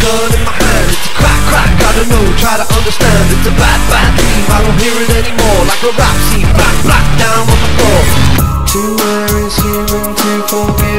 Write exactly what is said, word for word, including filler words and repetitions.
gun in my hand. It's a crack, crack, I don't know, try to understand. It's a bad, bad dream, I don't hear it anymore. Like a rap scene, black, black, down on the floor. To where is human to forgive?